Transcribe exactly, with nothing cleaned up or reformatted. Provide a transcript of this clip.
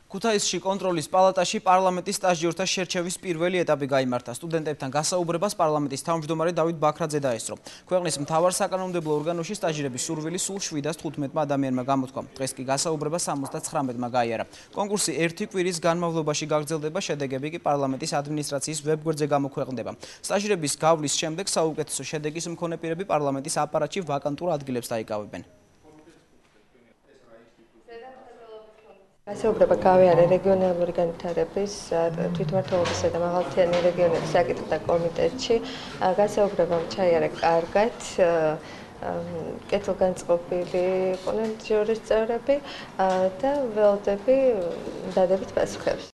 ქუთაისში კონტროლის პალატაში პარლამენტის სტაჟიორთა შერჩევის პირველი ეტაპი გაიმართა. სტუდენტებთან გასაუბრებას პარლამენტის თავმჯდომარე დავით ბაქრაძე დაესწრო. ქვეყნის მთავარ საკანონმდებლო ორგანოში სტაჟირების სურვილი სულ შვიდას თხუთმეტმა ადამიანმა გამოთქვა. დღეს კი გასაუბრება სამოცდაცხრამეტმა გაიარა. კონკურსი ერთი კვირის განმავლობაში გაგრძელდება, შედეგები კი პარლამენტის ადმინისტრაციის ვებგვერდზე გამოქვეყნდება. სტაჟირების გავლის შემდეგ საუკეთესო შედეგის მქონე პირები პარლამენტის აპარატში ვაკანტურ ადგილებს დაიკავებენ. გასაუბრება გავიარე რეგიონალური განვითარების თვითმმართველობისა და მაღალმთიანი რეგიონების საკითხთა კომიტეტში. გასაუბრებამ ჩაიარა კარგად, კეთილგანწყობილი იყვნენ ჯურის წევრები და ველოდები დადებით პასუხებს.